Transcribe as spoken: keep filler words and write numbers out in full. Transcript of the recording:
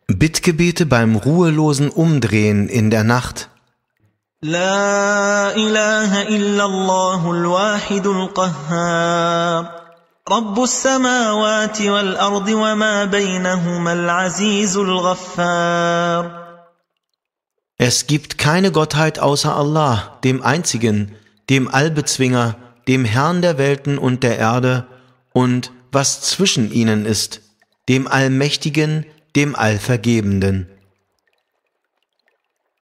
Bittgebete beim ruhelosen Umdrehen in der Nacht. لا إله إلا الله الواحد القهار رب السماوات والأرض وما بينهما العزيز الغفار. Es gibt keine Gottheit außer Allah, dem Einzigen, dem Allbezwinger, dem Herrn der Welten und der Erde und was zwischen ihnen ist, dem Allmächtigen, dem Allvergebenden.